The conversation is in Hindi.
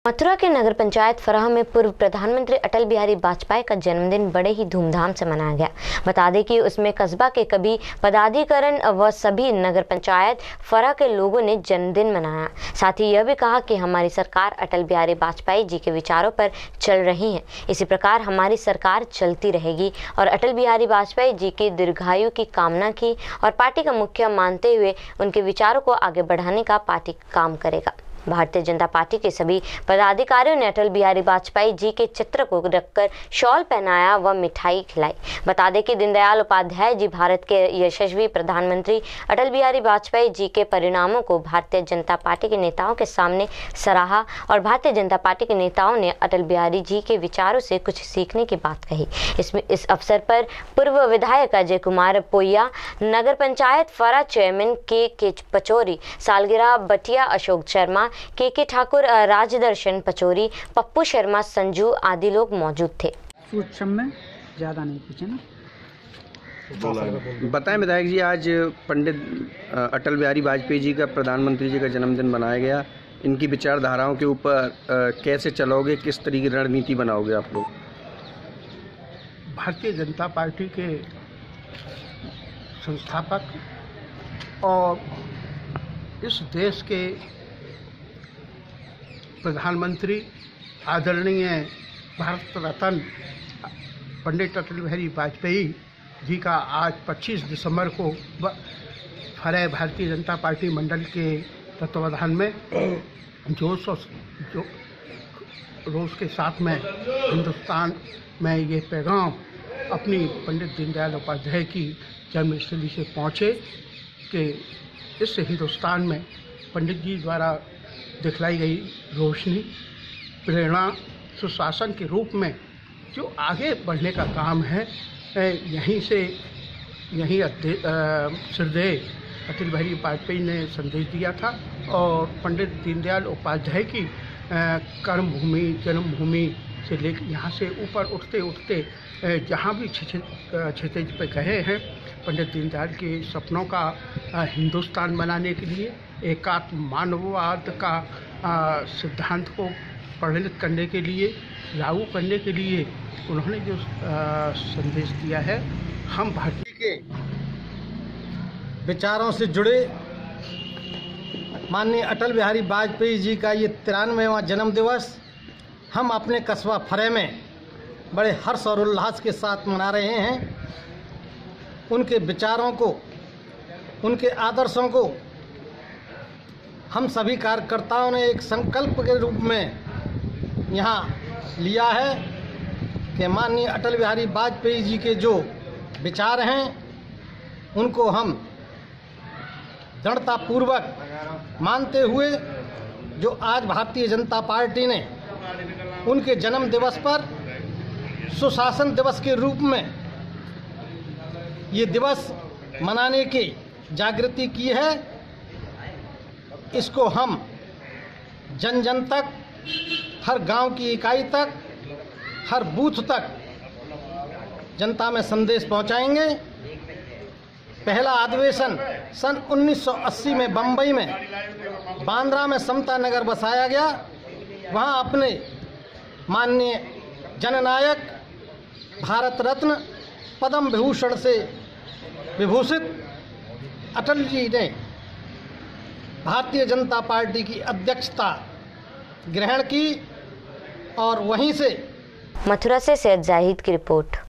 मथुरा के नगर पंचायत फराह में पूर्व प्रधानमंत्री अटल बिहारी वाजपेयी का जन्मदिन बड़े ही धूमधाम से मनाया गया। बता दें कि उसमें कस्बा के कभी पदाधिकारी व सभी नगर पंचायत फराह के लोगों ने जन्मदिन मनाया। साथ ही यह भी कहा कि हमारी सरकार अटल बिहारी वाजपेयी जी के विचारों पर चल रही है, इसी प्रकार हमारी सरकार चलती रहेगी और अटल बिहारी वाजपेयी जी की दीर्घायु की कामना की और पार्टी का मुखिया मानते हुए उनके विचारों को आगे बढ़ाने का पार्टी काम करेगा। भारतीय जनता पार्टी के सभी पदाधिकारियों ने अटल बिहारी वाजपेयी जी के चित्र को रखकर शॉल पहनाया व मिठाई खिलाई। बता दें कि दीनदयाल उपाध्याय जी भारत के यशस्वी प्रधानमंत्री अटल बिहारी वाजपेयी जी के परिणामों को भारतीय जनता पार्टी के नेताओं के सामने सराहा और भारतीय जनता पार्टी के नेताओं ने अटल बिहारी जी के विचारों से कुछ सीखने की बात कही। इस अवसर पर पूर्व विधायक अजय कुमार पोया, नगर पंचायत फराह चेयरमैन के पचौरी, सालगिरह बटिया अशोक शर्मा, के ठाकुर, राजदर्शन पचौरी, पप्पू शर्मा, संजू आदि लोग मौजूद थे। में ज़्यादा नहीं पूछे ना। बताएं विधायक जी, आज पंडित अटल बिहारी वाजपेयी जी का प्रधानमंत्री जी का जन्मदिन मनाया गया। इनकी विचारधाराओं के ऊपर कैसे चलोगे, किस तरीके की रणनीति बनाओगे आप लोग? भारतीय जनता पार्टी के संस्थापक और इस देश के प्रधानमंत्री आदरणीय भारत रत्न पंडित अटल बिहारी वाजपेयी जी का आज 25 दिसंबर को फराह भारतीय जनता पार्टी मंडल के तत्वावधान में जोश के साथ में हिंदुस्तान में ये पैगाम अपनी पंडित दीनदयाल उपाध्याय की जन्मस्थली से पहुँचे कि इस हिंदुस्तान में पंडित जी द्वारा दिखलाई गई रोशनी, प्रेरणा, सुशासन के रूप में जो आगे बढ़ने का काम है, यहीं श्रद्धेय अटल बिहारी वाजपेयी ने संदेश दिया था। और पंडित दीनदयाल उपाध्याय की कर्मभूमि, जन्मभूमि से लेकर यहाँ से ऊपर उठते उठते जहाँ भी क्षितिज पे गए हैं, पंडित दीनदयाल के सपनों का हिंदुस्तान बनाने के लिए, एकात्म मानववाद का सिद्धांत को परिणत करने के लिए, लागू करने के लिए उन्होंने जो संदेश दिया है, हम भारतीय के विचारों से जुड़े माननीय अटल बिहारी वाजपेयी जी का ये 93वां जन्म दिवस हम अपने कस्बा फराह में बड़े हर्ष और उल्लास के साथ मना रहे हैं। उनके विचारों को, उनके आदर्शों को हम सभी कार्यकर्ताओं ने एक संकल्प के रूप में यहाँ लिया है कि माननीय अटल बिहारी वाजपेयी जी के जो विचार हैं उनको हम दृढ़तापूर्वक मानते हुए जो आज भारतीय जनता पार्टी ने उनके जन्म दिवस पर सुशासन दिवस के रूप में ये दिवस मनाने की जागृति की है, इसको हम जन जन तक, हर गांव की इकाई तक, हर बूथ तक जनता में संदेश पहुंचाएंगे। पहला अधिवेशन सन 1980 में बम्बई में बांद्रा में समता नगर बसाया गया। वहां अपने माननीय जननायक भारत रत्न पद्म विभूषण से विभूषित अटल जी ने भारतीय जनता पार्टी की अध्यक्षता ग्रहण की और वहीं से मथुरा से सैयद जाहिद की रिपोर्ट।